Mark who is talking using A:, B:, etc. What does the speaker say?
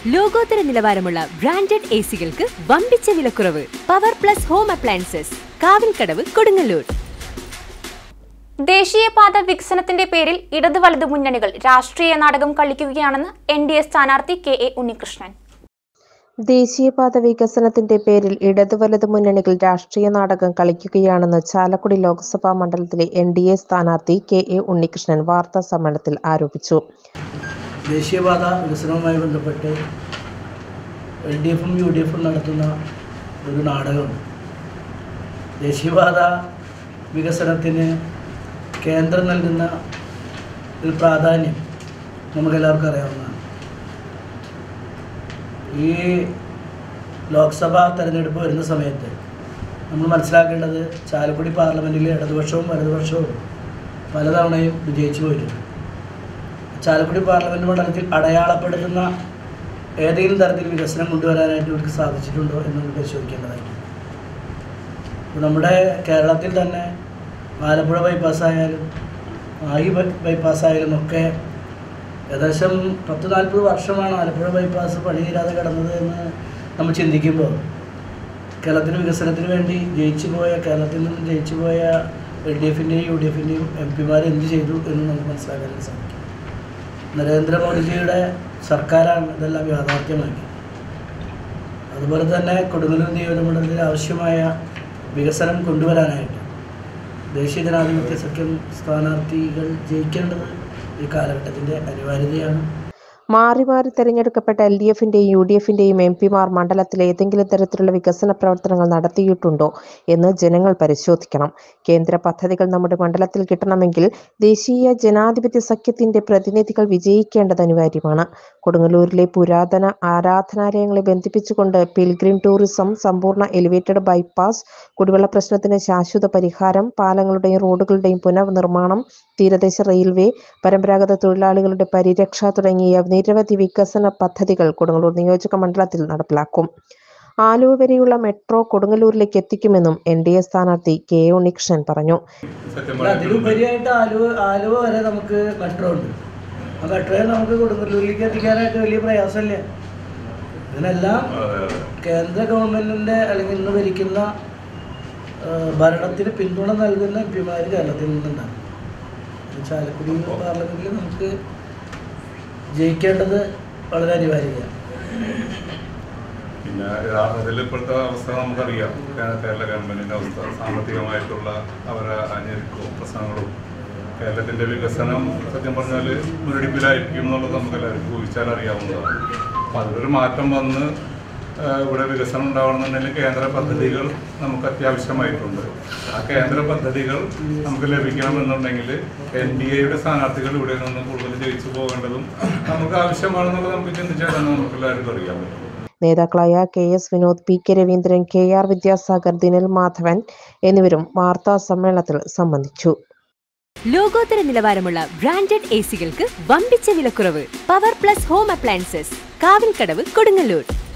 A: ലോകോത്തര നിലവാരമുള്ള ബ്രാൻഡഡ് എസികൾക്ക് വമ്പിച്ച വിലക്കുറവ്. Power Plus Home Appliances, Kavilkadavu, Kodungallur.
B: ദേശീയപാത വികസനത്തിന്റെ പേരിൽ ഇടതു വലതു മുന്നണികൾ രാഷ്ട്രീയ നാടകം കളിക്കുകയാണെന്ന് NDA സ്ഥാനാർത്ഥി KA ഉണ്ണികൃഷ്ണൻ.
C: ദേശീയപാത വികസനത്തിന്റെ പേരിൽ ഇടതു വലതു മുന്നണികൾ രാഷ്ട്രീയ നാടകം കളിക്കുകയാണെന്ന് ചാലക്കുടി ലോക്സഭാ മണ്ഡലത്തിലെ NDA സ്ഥാനാർത്ഥി KA ഉണ്ണികൃഷ്ണൻ വാർത്താ സമ്മേളനത്തിൽ ആരോപിച്ചു.
D: ദേശീയപാത വികസനവുമായി ബന്ധപ്പെട്ട് LDFും UDFും നടത്തുന്ന ഒരു നാടകമുണ്ട്. ദേശീയപാത വികസനത്തിന് കേന്ദ്രം നൽകുന്ന ഒരു പ്രാധാന്യം നമുക്കെല്ലാവർക്കും അറിയാവുന്നതാണ്. ഈ ലോക്സഭാ തെരഞ്ഞെടുപ്പ് വരുന്ന സമയത്ത് നമ്മൾ മനസ്സിലാക്കേണ്ടത് ചാലക്കുടി പാർലമെൻറ്റിൽ ഇടതുപക്ഷവും വലതുപക്ഷവും പലതവണയും വിജയിച്ചു പോയിട്ടുണ്ട്. ചാലക്കുടി പാർലമെൻറ്റ് മണ്ഡലത്തിൽ അടയാളപ്പെടുത്തുന്ന ഏതെങ്കിലും തരത്തിൽ വികസനം കൊണ്ടുവരാനായിട്ട് ഇവർക്ക് സാധിച്ചിട്ടുണ്ടോ എന്ന് നമ്മൾ പരിശോധിക്കേണ്ടതായിട്ടുണ്ട്. നമ്മുടെ കേരളത്തിൽ തന്നെ ആലപ്പുഴ ബൈപ്പാസ്സായാലും ആയി ബൈപ്പാസ്സായാലും ഒക്കെ ഏകദേശം 10-40 വർഷമാണ് ആലപ്പുഴ ബൈപ്പാസ് പണി തീരാതെ കിടന്നത് എന്ന് നമ്മൾ ചിന്തിക്കുമ്പോൾ കേരളത്തിന് വികസനത്തിന് വേണ്ടി കേരളത്തിൽ നിന്ന് ജയിച്ചു പോയ LDFിൻ്റെയും UDFിൻ്റെയും MP-മാർ എന്ത് ചെയ്തു എന്ന് നമുക്ക് മനസ്സിലാക്കാൻ സാധിക്കും. നരേന്ദ്രമോദിജിയുടെ സർക്കാരാണ് ഇതെല്ലാം യാഥാർത്ഥ്യമാക്കി. അതുപോലെ തന്നെ കൊടുങ്ങല്ലൂർ നിയോജകമണ്ഡലത്തിൽ ആവശ്യമായ വികസനം കൊണ്ടുവരാനായിട്ട് ദേശീയ ജനാധിപത്യ സഖ്യം സ്ഥാനാർത്ഥികൾ ജയിക്കേണ്ടത് ഈ കാലഘട്ടത്തിൻ്റെ അനിവാര്യതയാണ്.
C: മാറി മാറി തെരഞ്ഞെടുക്കപ്പെട്ട LDFിന്റെയും UDFിന്റെയും MP-മാർ മണ്ഡലത്തിൽ ഏതെങ്കിലും തരത്തിലുള്ള വികസന പ്രവർത്തനങ്ങൾ നടത്തിയിട്ടുണ്ടോ എന്ന് ജനങ്ങൾ പരിശോധിക്കണം. കേന്ദ്ര പദ്ധതികൾ നമ്മുടെ മണ്ഡലത്തിൽ കിട്ടണമെങ്കിൽ ദേശീയ ജനാധിപത്യ സഖ്യത്തിന്റെ പ്രതിനിധികൾ വിജയിക്കേണ്ടത് അനിവാര്യമാണ്. കൊടുങ്ങല്ലൂരിലെ പുരാതന ആരാധനാലയങ്ങളെ ബന്ധിപ്പിച്ചുകൊണ്ട് പിൽഗ്രിം ടൂറിസം, സമ്പൂർണ്ണ എലിവേറ്റഡ് ബൈപ്പാസ്, കുടിവെള്ള പ്രശ്നത്തിന് ശാശ്വത പരിഹാരം, പാലങ്ങളുടെയും റോഡുകളുടെയും പുനർനിർമ്മാണം, തീരദേശ റെയിൽവേ, പരമ്പരാഗത തൊഴിലാളികളുടെ പരിരക്ഷ തുടങ്ങിയ നിരവധി വികസന പദ്ധതികൾ കൊടുങ്ങല്ലൂർ നിയോജക മണ്ഡലത്തിൽ നടപ്പിലാക്കും. ആലുവ വരെയുള്ള മെട്രോ കൊടുങ്ങല്ലൂരിലേക്ക് എത്തിക്കുമെന്നും NDA സ്ഥാനാർത്ഥി KA ഉണ്ണികൃഷ്ണൻ പറഞ്ഞു.
D: അതിലുപരിയായിട്ട് ആലുവ വരെ നമുക്ക് മെട്രോ ഉണ്ട്. ആ മെട്രോയെ നമുക്ക് കൊടുങ്ങല്ലൂരിലേക്ക് എത്തിക്കാനായിട്ട് വലിയ പ്രയാസമില്ല. ഇതിനെല്ലാം കേന്ദ്ര ഗവൺമെൻറ്റിൻ്റെ അല്ലെങ്കിൽ ഇന്ന് ഭരിക്കുന്ന ഭരണത്തിന് പിന്തുണ നൽകുന്ന MP-മാർ കേരളത്തിൽ നിന്നുണ്ടാകും. ചാലക്കുടി പാർലമെൻറ്റിൽ നമുക്ക് ജയിക്കേണ്ടത് വളരെ അനിവാര്യമാണ്.
E: പിന്നെ യഥാർത്ഥത്തിൽ ഇപ്പോഴത്തെ അവസ്ഥ നമുക്കറിയാം. കേരള ഗവൺമെൻറ്റിൻ്റെ അവസ്ഥ, സാമ്പത്തികമായിട്ടുള്ള അവരെ ഞെരുക്കവും പ്രശ്നങ്ങളും, കേരളത്തിൻ്റെ വികസനം സത്യം പറഞ്ഞാൽ മുരടിപ്പിലായിരിക്കും എന്നുള്ളത് നമുക്കെല്ലാവർക്കും ഊഹിച്ചാൽ അറിയാവുന്നതാണ്. അപ്പോൾ അതിലൊരു മാറ്റം വന്ന് ഇവിടെ വികസനം ഉണ്ടാവണമെന്നുണ്ടെങ്കിൽ കേന്ദ്ര പദ്ധതികൾ നമുക്ക് അത്യാവശ്യമായിട്ടുണ്ട്. ആ കേന്ദ്ര പദ്ധതികൾ നമുക്ക് ലഭിക്കണമെന്നുണ്ടെങ്കിൽ NDAയുടെ സ്ഥാനാർത്ഥികൾ ഇവിടെ നിന്ന് കൂടുതൽ ജയിച്ചു പോകേണ്ടതും നമുക്ക് ആവശ്യമാണെന്നുള്ളത് നമുക്ക് ചിന്തിച്ചാൽ തന്നെ നമുക്ക് എല്ലാവർക്കും അറിയാൻ പറ്റും.
C: നേതാക്കളായ KS Vinod, PK Raveendran, KR Vidyasagar, Dinal Madhavan എന്നിവരും വാർത്താ സമ്മേളനത്തിൽ സംബന്ധിച്ചു.
A: ലോകോത്തര നിലവാരമുള്ള ബ്രാൻഡഡ് എസികൾക്ക് വമ്പിച്ച വിലക്കുറവ്. Power Plus Home Appliances, Kavilkadavu, Kodungallur.